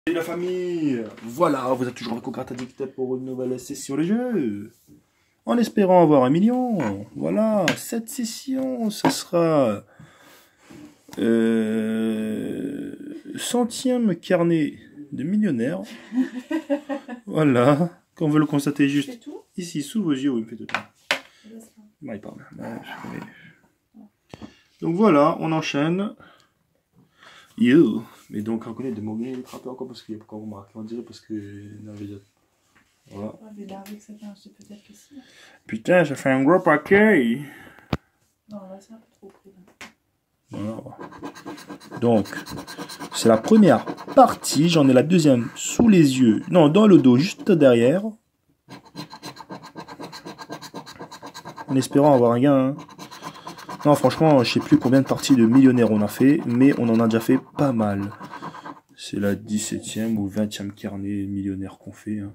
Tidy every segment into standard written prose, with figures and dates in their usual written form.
Salut la famille, voilà, vous êtes toujours avec Okrata Addict pour une nouvelle session de jeu. En espérant avoir 1 million, voilà, cette session, ça sera centième carnet de millionnaire. Voilà, comme vous le constatez juste ici sous vos yeux, il me fait tout. Il parle. Donc voilà, on enchaîne. You. Mais donc, on connaît des mots les frapper encore parce qu'il y a pas remarqué, on dirait parce que. Non, voilà. Mais là, avec ça, peut-être que si. Putain, ça fait un gros paquet. Non, là, c'est un peu trop pris. Voilà. Donc, c'est la première partie. J'en ai la deuxième sous les yeux. Non, dans le dos, juste derrière. En espérant avoir un gain. Hein. Non, franchement, je sais plus combien de parties de millionnaires on a fait, mais on en a déjà fait pas mal. C'est la 17e ou 20e carnet millionnaire qu'on fait. Hein.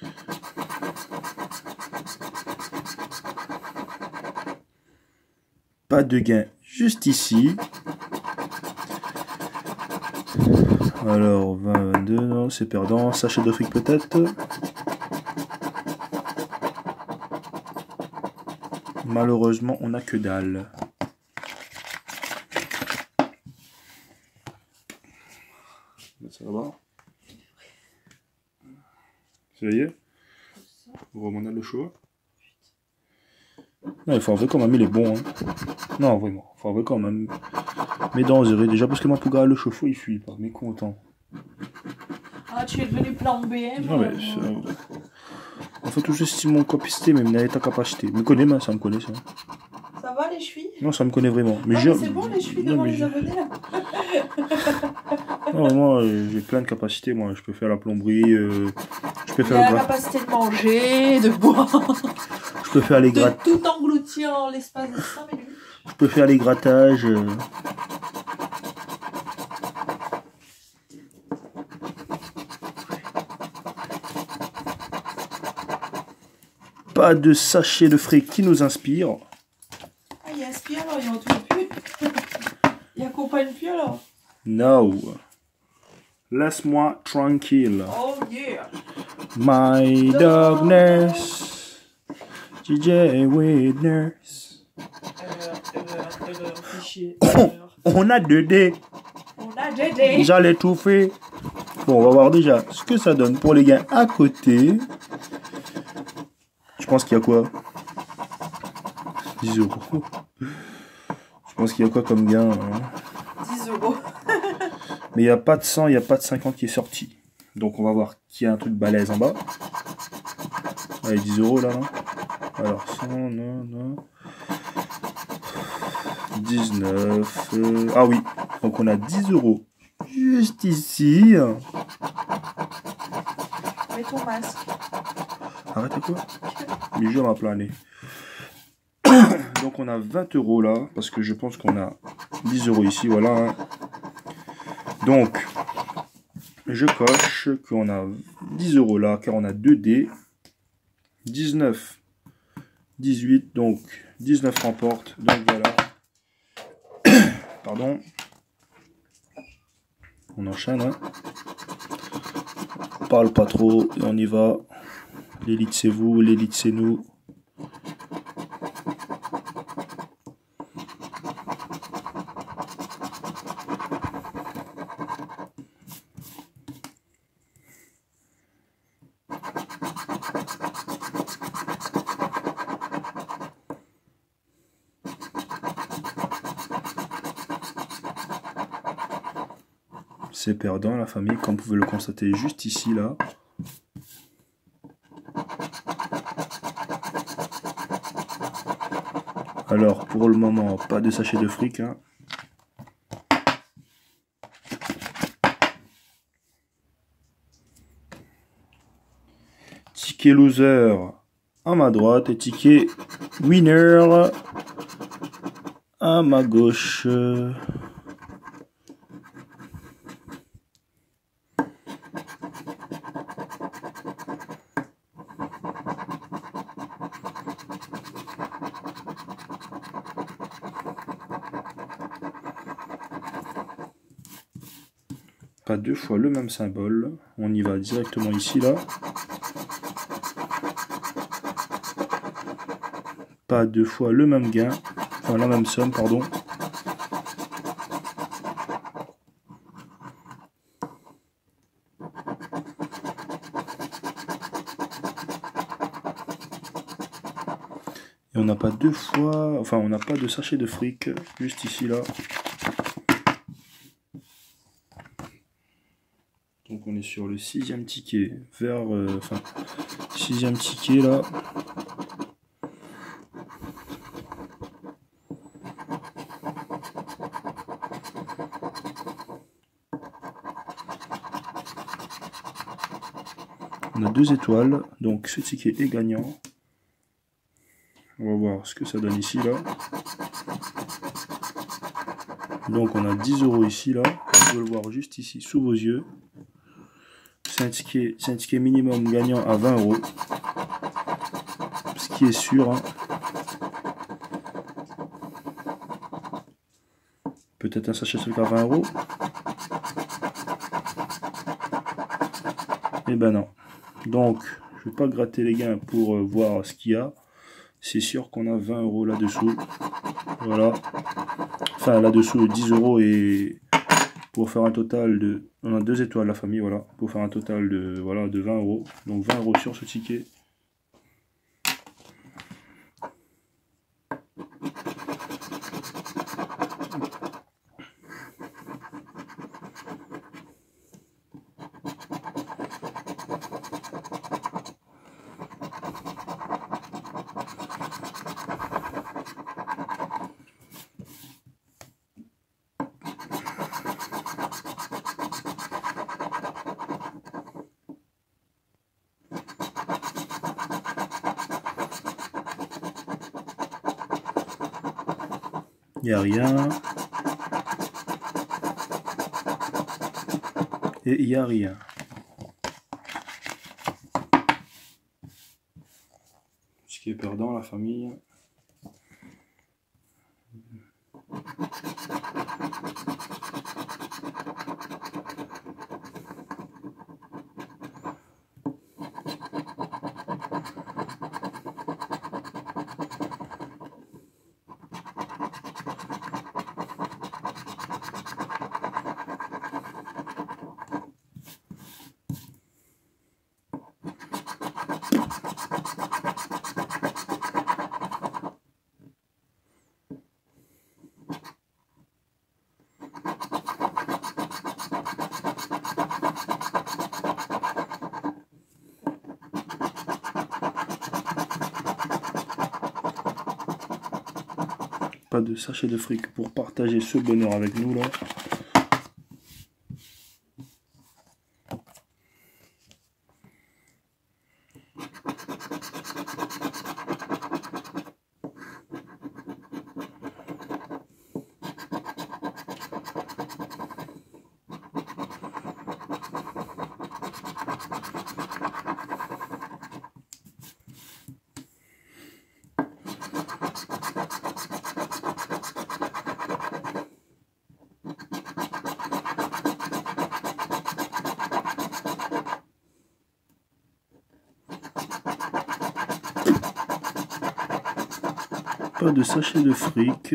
Pas de gain juste ici. Alors, 20, 22, non, c'est perdant. Sachet de fric peut-être. Malheureusement, on n'a que dalle. Ça va? Ça y est? On a le choix. Non, il faut avouer quand même, il est bon. Hein. Non, vraiment, il faut avouer quand même. Mais dans déjà parce que ma pouga, le chauffe-eau, il fuit pas, mais content. Ah, tu es devenu plan B, hein? Non, mais on fait tout juste mon copisté, mais il ta capacité. Me connaît, mais ça me connaît, ça. Ça va, les chevilles? Non, ça me connaît vraiment. Mais c'est bon, les chevilles devant les abonnés, là? Non, moi, j'ai plein de capacités, moi. Je peux faire la plomberie, je peux faire la capacité de manger, de boire. Je peux faire les grattages. De tout engloutir en l'espace de 5 minutes. Je peux faire les grattages. Pas de sachet de fric qui nous inspire. Ah, il inspire alors, il n'entend plus. Il accompagne plus alors. No. Laisse-moi tranquille. Oh yeah. My dog nurse. DJ Witness. On a 2D. On a 2D. J'allais tout faire. Bon, on va voir déjà ce que ça donne pour les gains à côté. Je pense qu'il y a quoi? 10 euros. Je pense qu'il y a quoi comme gain? 10 euros. Mais il n'y a pas de 100, il n'y a pas de 50 qui est sorti. Donc on va voir qu'il y a un truc balèze en bas. Allez, 10 euros là. Alors 100, non, non. 19. Ah oui. Donc on a 10 euros juste ici. Mets ton masque. Arrêtez quoi? Le jeu m'a plané. Donc on a 20 euros là. Parce que je pense qu'on a 10 euros ici. Voilà. Hein. Donc, je coche qu'on a 10 euros là, car on a 2 dés. 19, 18, donc 19 remporte. Donc voilà. Pardon. On enchaîne. Hein. On parle pas trop et on y va. L'élite c'est vous, l'élite c'est nous. C'est perdant la famille, comme vous pouvez le constater juste ici là. Alors pour le moment, pas de sachet de fric. Hein. Ticket loser à ma droite et ticket winner à ma gauche. Pas deux fois le même symbole. On y va directement ici, là. Pas deux fois le même gain. Enfin, la même somme, pardon. Et on n'a pas deux fois... Enfin, on n'a pas de sachet de fric. Juste ici, là. Donc on est sur le 6e ticket vers... enfin, 6e ticket là. On a 2 étoiles, donc ce ticket est gagnant. On va voir ce que ça donne ici là. Donc on a 10 € ici là. On peut le voir juste ici sous vos yeux. C'est un ticket minimum gagnant à 20 €. Ce qui est sûr. Hein. Peut-être un sachet de à 20 €. Eh ben non. Donc, je ne vais pas gratter les gains pour voir ce qu'il y a. C'est sûr qu'on a 20 € là-dessous. Voilà. Enfin, là-dessous, 10 € et pour faire un total de... On a 2 étoiles la famille, voilà. Pour faire un total de, voilà, de 20 €. Donc 20 € sur ce ticket. Il n'y a rien. Et il n'y a rien. Ce qui est perdant, la famille. Pas de sachet de fric pour partager ce bonheur avec nous là. Pas de sachet de fric.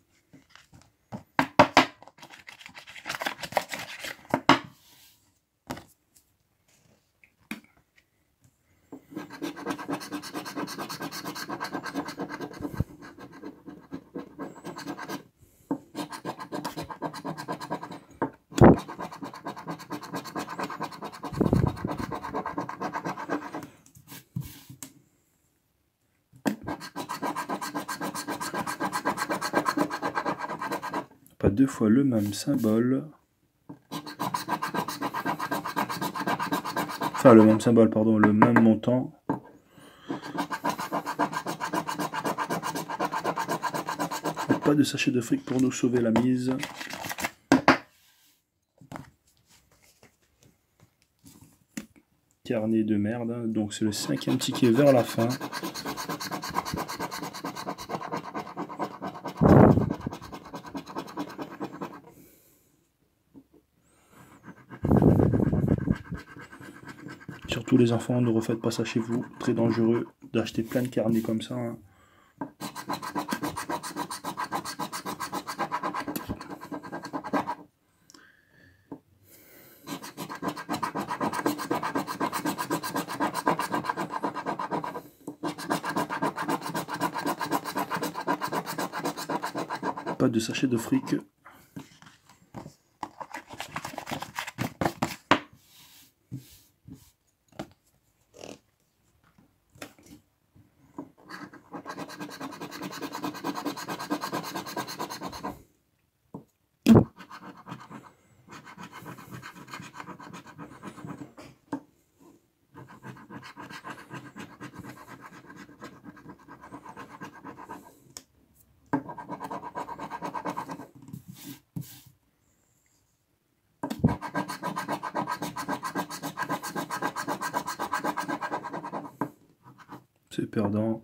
Pas deux fois le même symbole. Enfin, le même symbole, pardon, le même montant. Pas de sachet de fric pour nous sauver la mise. Carnet de merde, hein. Donc c'est le 5e ticket vers la fin. surtout les enfants, ne refaites pas ça chez vous. Très dangereux d'acheter plein de carnets comme ça. Hein. Pas de sachet de fric. C'est perdant.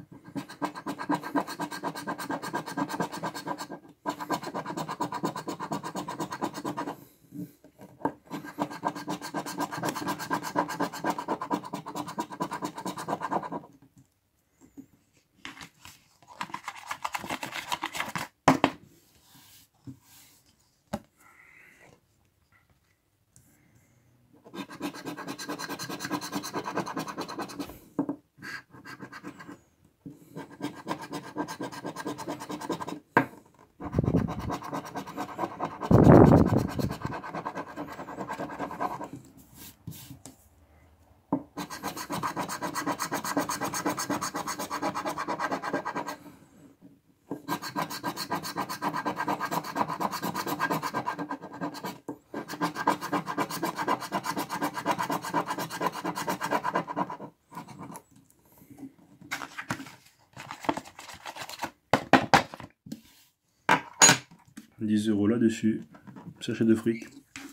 « 10 € là-dessus, sachet de fric.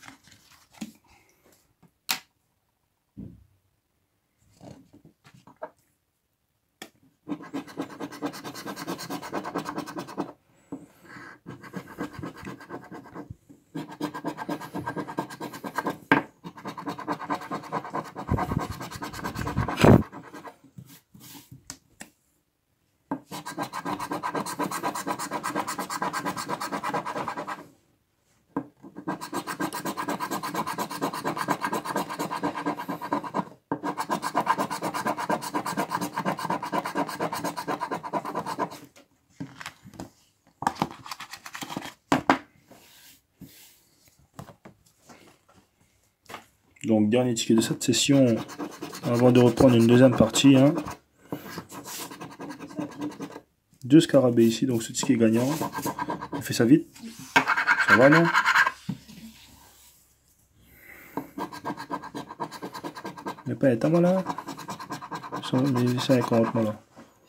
Donc dernier ticket de cette session avant de reprendre une deuxième partie. Hein. 2 scarabées ici, donc ce ticket est gagnant. On fait ça vite. Ça va non? Mais pas état là. Les 50 là.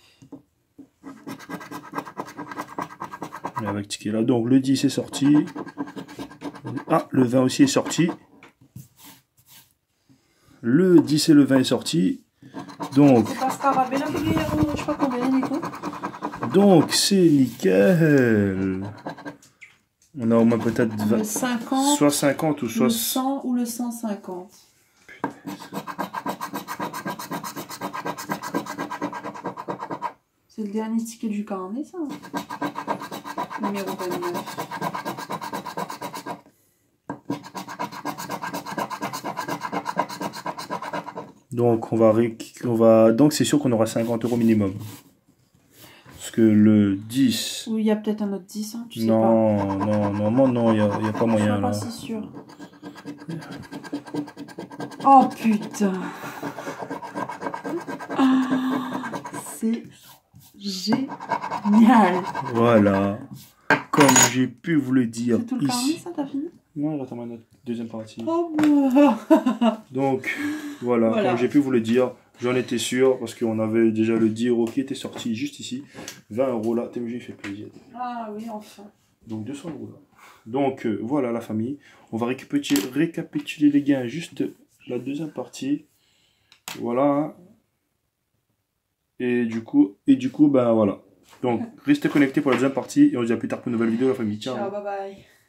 Et avec ticket là. Donc le 10 est sorti. Ah, le 20 aussi est sorti. Le 10 et le 20 est sorti. Donc, c'est nickel. On a au moins peut-être 20, 50, soit 50 ou soit le 100 ou le 150. C'est le dernier ticket du carnet, ça. Numéro 29. Donc donc c'est sûr qu'on aura 50 € minimum. Parce que le 10. Oui, il y a peut-être un autre 10, hein, tu sais non, pas. non, il n'y a pas moyen là. Je suis pas si sûr. Oh putain. Ah, c'est génial. Voilà. Comme j'ai pu vous le dire. C'est tout le carnet, ça, t'as fini? Non, il attend notre deuxième partie. Oh bah. Donc, voilà, comme j'ai pu vous le dire, j'en étais sûr, parce qu'on avait déjà le 10 € qui était sorti juste ici. 20 € là, TMG fait plaisir. Ah oui, enfin. Donc 200 € là. Donc, voilà la famille. On va récapituler les gains, juste la deuxième partie. Voilà. Et du coup, ben voilà. Donc, restez connectés pour la deuxième partie, et on se dit à plus tard pour une nouvelle vidéo, la famille. Ciao. Ciao, bye bye.